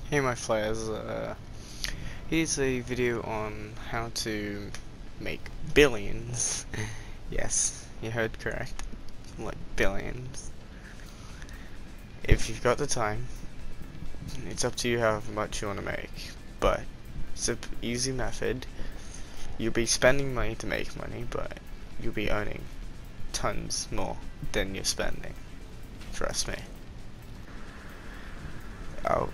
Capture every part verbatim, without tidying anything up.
Hey my flyers, uh, here's a video on how to make billions. Yes, you heard correct. Like billions. If you've got the time, it's up to you how much you want to make. But it's an easy method. You'll be spending money to make money, but you'll be earning tons more than you're spending. Trust me. Oh.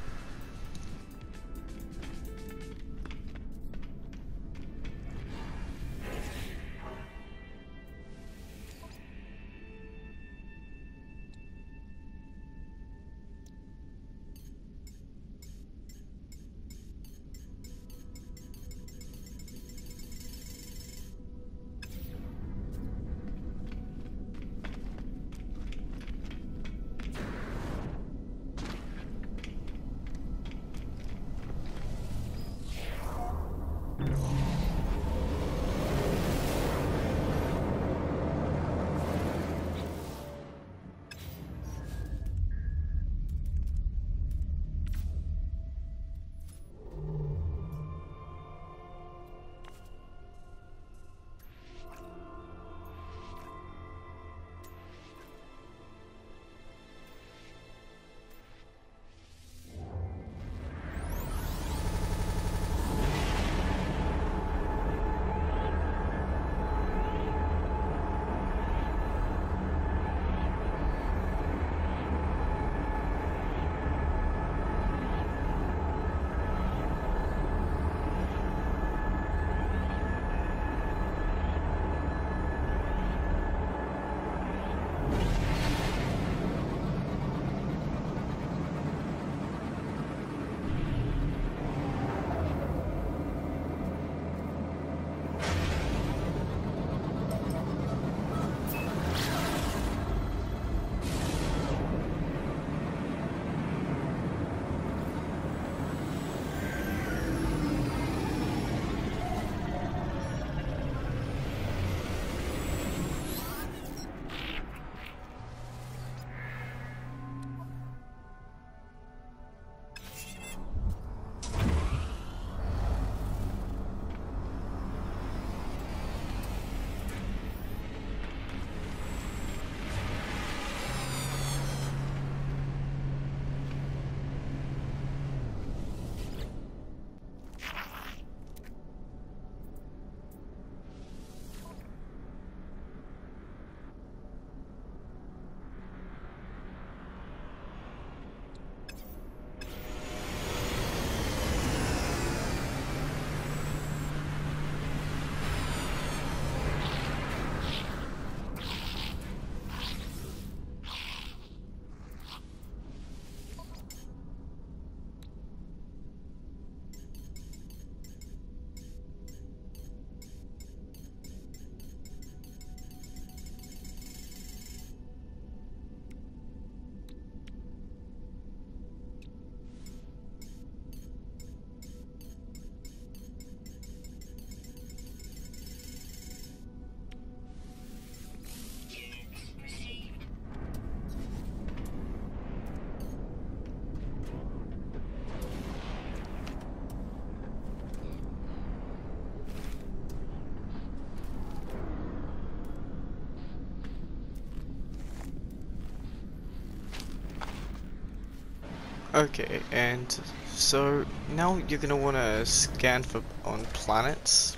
Okay, and so now you're gonna wanna scan for on planets,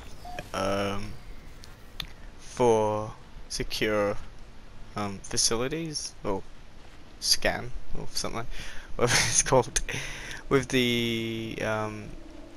um, for secure um, facilities, or scan, or something like whatever it's called, with the um,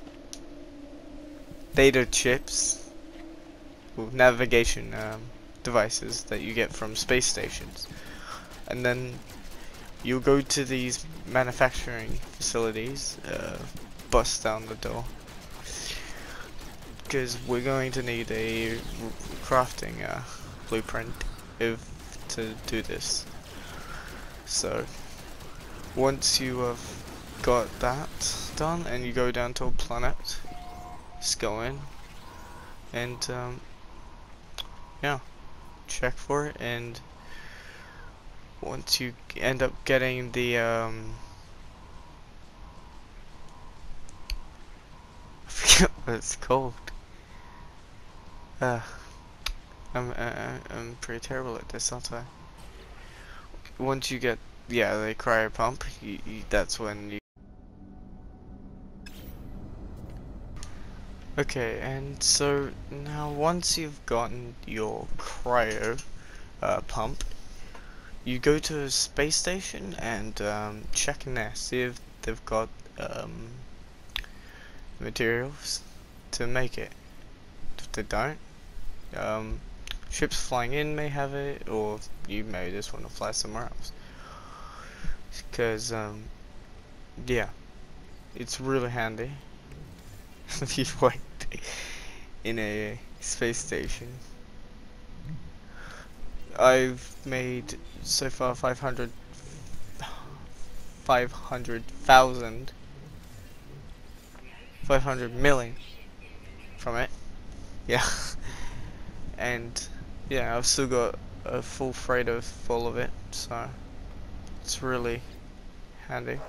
data chips, or navigation um, devices that you get from space stations, and then you'll go to these manufacturing facilities, uh, bust down the door, because we're going to need a crafting uh, blueprint if to do this. So once you have got that done and you go down to a planet, just go in and um, yeah, check for it, and once you end up getting the um, It's cold. Uh, I'm uh, I'm pretty terrible at this, aren't I? Once you get yeah the cryo pump, you, you, that's when you. Okay, and so now once you've gotten your cryo uh, pump, you go to a space station and um, check in there, see if they've got um, materials to make it. If they don't, um, ships flying in may have it, or you may just want to fly somewhere else. Because, um, yeah, it's really handy if you wait in a space station. I've made so far five hundred five hundred thousand five hundred million from it. Yeah. And yeah, I've still got a full freighter full of it, so it's really handy.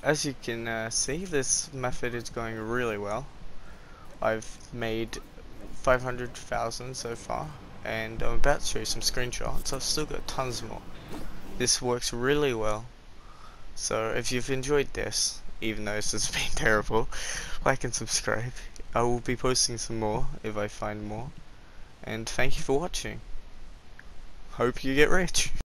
as you can uh, see, this method is going really well. I've made five hundred thousand so far, and I'm about to show you some screenshots. I've still got tons more. This works really well. So if you've enjoyed this, even though this has been terrible, like and subscribe. I will be posting some more if I find more. And thank you for watching. Hope you get rich.